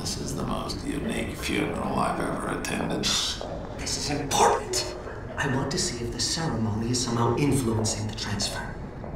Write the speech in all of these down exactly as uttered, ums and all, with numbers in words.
This is the most unique funeral I've ever attended. This is important. I want to see if the ceremony is somehow influencing the transfer.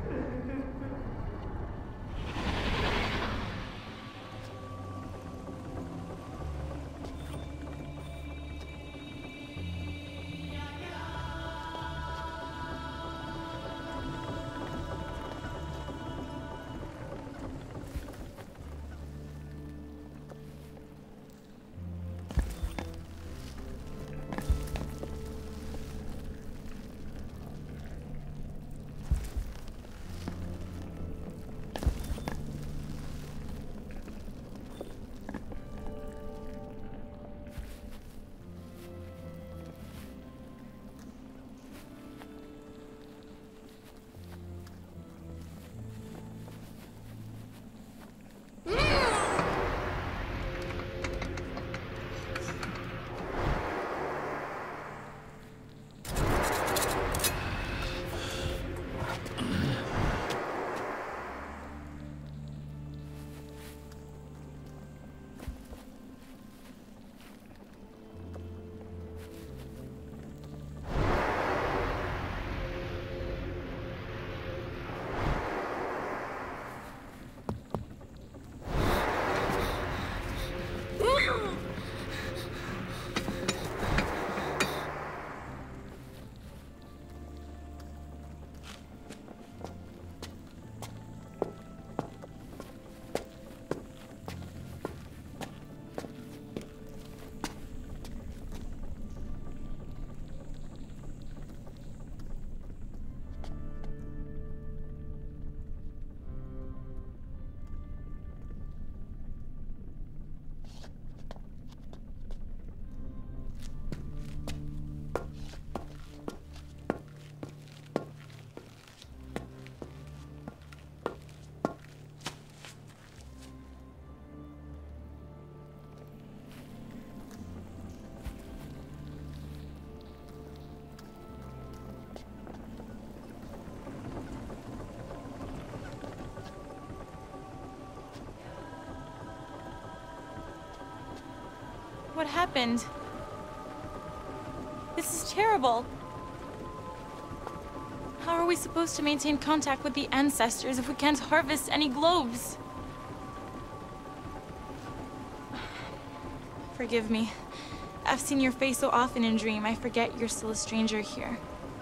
What happened? This is terrible. How are we supposed to maintain contact with the ancestors if we can't harvest any globes? Forgive me. I've seen your face so often in dream, I forget you're still a stranger here.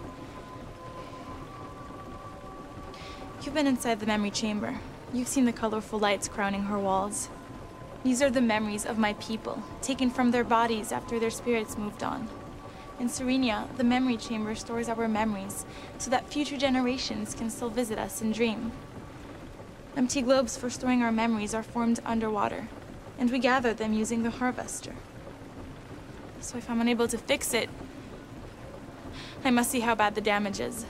You've been inside the memory chamber. You've seen the colorful lights crowning her walls. These are the memories of my people, taken from their bodies after their spirits moved on. In Serenia, the memory chamber stores our memories, so that future generations can still visit us and dream. Empty globes for storing our memories are formed underwater, and we gather them using the harvester. So if I'm unable to fix it, I must see how bad the damage is.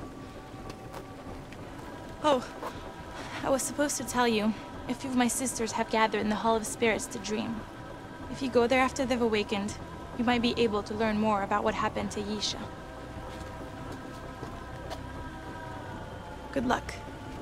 Oh, I was supposed to tell you. A few of my sisters have gathered in the Hall of Spirits to dream. If you go there after they've awakened, you might be able to learn more about what happened to Yisha. Good luck.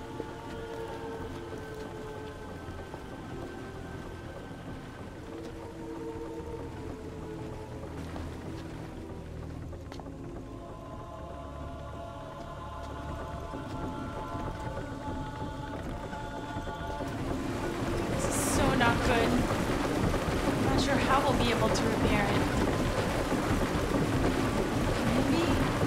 Not good. I'm not sure how we'll be able to repair it. Maybe?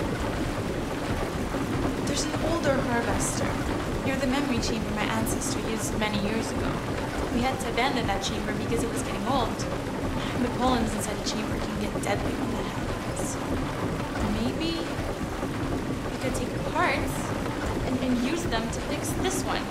There's an older harvester near the memory chamber my ancestor used many years ago. We had to abandon that chamber because it was getting old. The pollens inside the chamber can get deadly when that happens. Maybe we could take parts and, and use them to fix this one.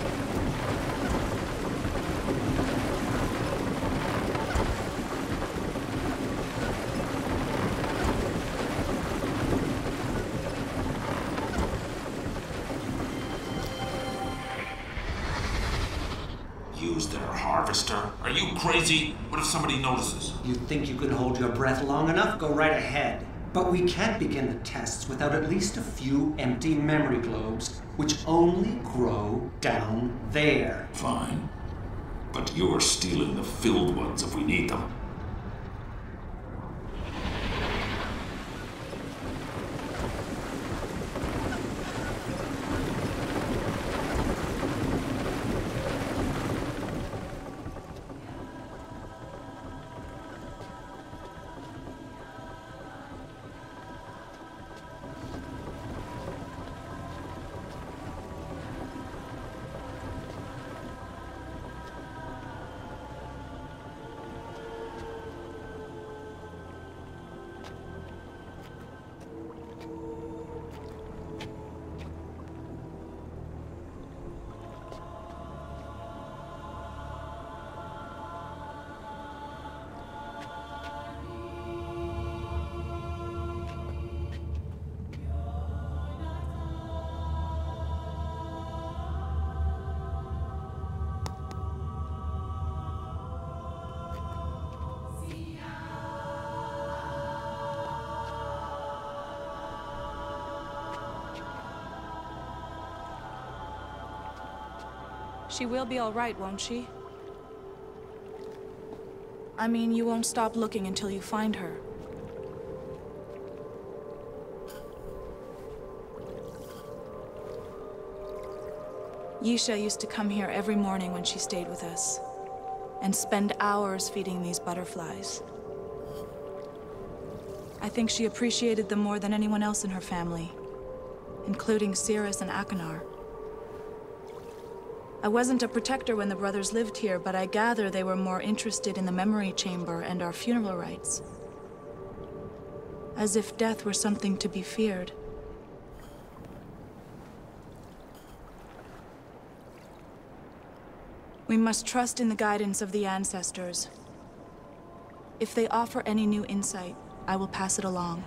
Use their harvester? Are you crazy? What if somebody notices? You think you can hold your breath long enough? Go right ahead. But we can't begin the tests without at least a few empty memory globes, which only grow down there. Fine. But you're stealing the filled ones if we need them. She will be all right, won't she? I mean, you won't stop looking until you find her. Yisha used to come here every morning when she stayed with us, and spend hours feeding these butterflies. I think she appreciated them more than anyone else in her family, including Cirrus and Achenar. I wasn't a protector when the brothers lived here, but I gather they were more interested in the memory chamber and our funeral rites. As if death were something to be feared. We must trust in the guidance of the ancestors. If they offer any new insight, I will pass it along.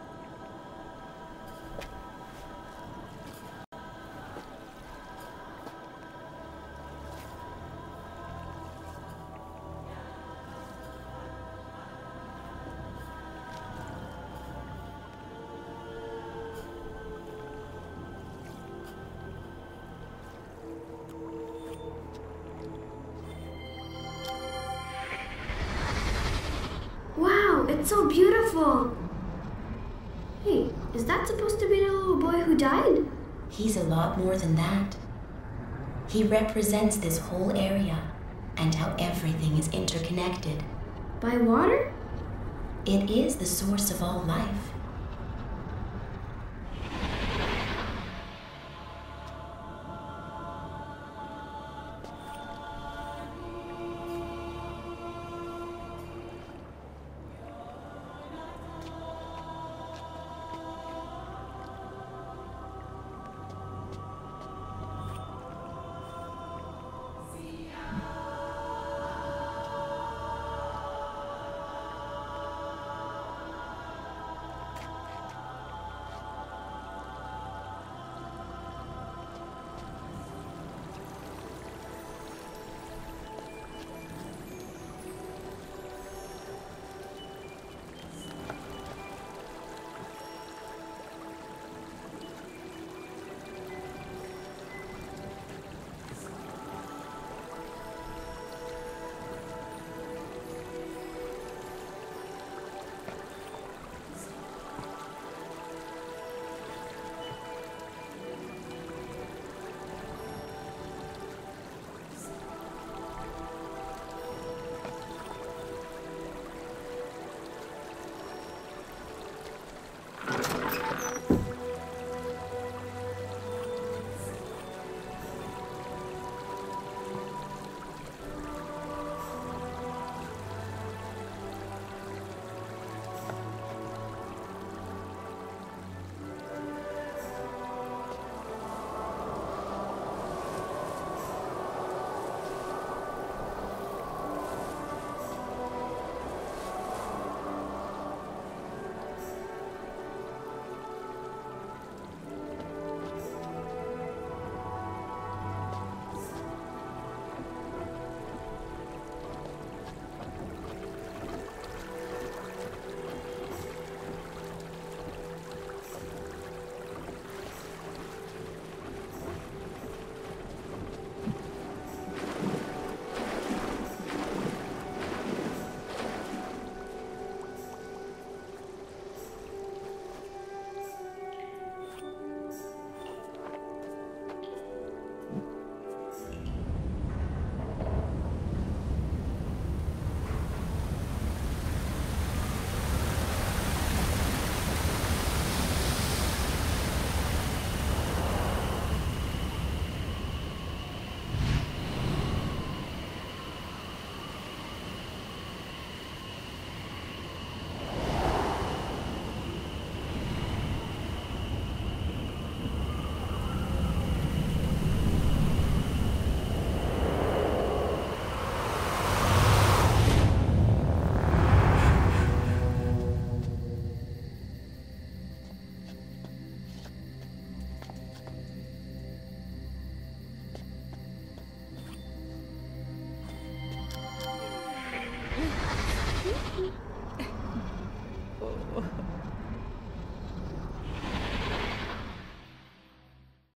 Wow, it's so beautiful! Hey, is that supposed to be the little boy who died? He's a lot more than that. He represents this whole area and how everything is interconnected. By water? It is the source of all life.